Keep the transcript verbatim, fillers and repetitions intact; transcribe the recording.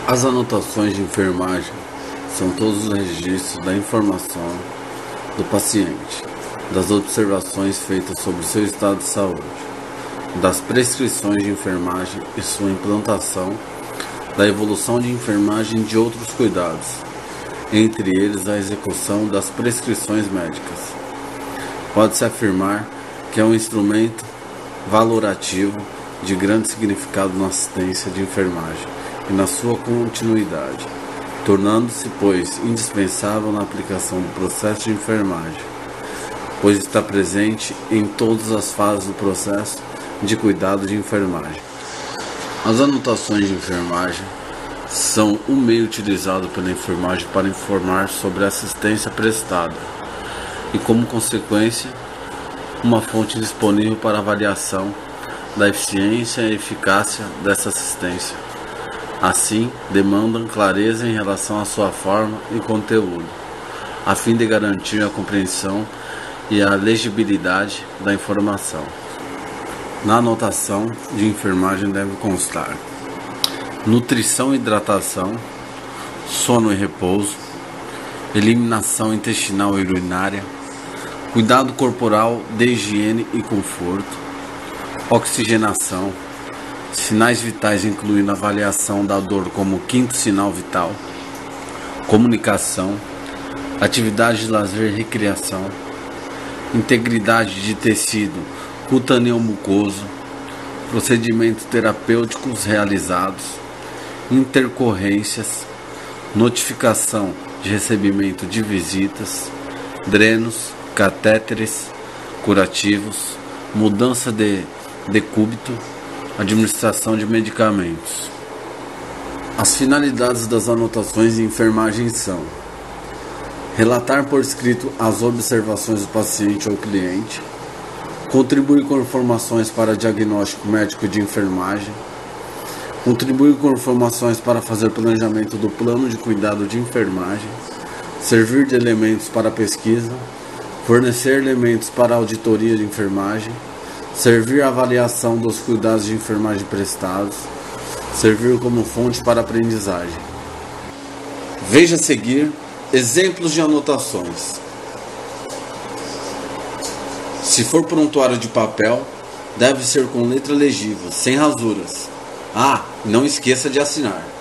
As anotações de enfermagem são todos os registros da informação do paciente, das observações feitas sobre seu estado de saúde, das prescrições de enfermagem e sua implantação, da evolução de enfermagem e de outros cuidados, entre eles a execução das prescrições médicas. Pode-se afirmar que é um instrumento valorativo de grande significado na assistência de enfermagem e na sua continuidade, tornando-se, pois, indispensável na aplicação do processo de enfermagem, pois está presente em todas as fases do processo de cuidado de enfermagem. As anotações de enfermagem são o meio utilizado pela enfermagem para informar sobre a assistência prestada e, como consequência, uma fonte disponível para avaliação da eficiência e eficácia dessa assistência. Assim, demandam clareza em relação à sua forma e conteúdo, a fim de garantir a compreensão e a legibilidade da informação. Na anotação de enfermagem deve constar nutrição e hidratação, sono e repouso, eliminação intestinal e urinária, cuidado corporal de higiene e conforto, oxigenação, sinais vitais incluindo avaliação da dor como quinto sinal vital, comunicação, atividade de lazer e recreação, integridade de tecido cutâneo mucoso, procedimentos terapêuticos realizados, intercorrências, notificação de recebimento de visitas, drenos, catéteres curativos, mudança de decúbito, administração de medicamentos. As finalidades das anotações de enfermagem são: relatar por escrito as observações do paciente ou cliente, contribuir com informações para diagnóstico médico de enfermagem, contribuir com informações para fazer planejamento do plano de cuidado de enfermagem, servir de elementos para pesquisa, fornecer elementos para auditoria de enfermagem, servir à avaliação dos cuidados de enfermagem prestados, servir como fonte para aprendizagem. Veja a seguir exemplos de anotações. Se for prontuário de papel, deve ser com letra legível, sem rasuras. Ah, não esqueça de assinar.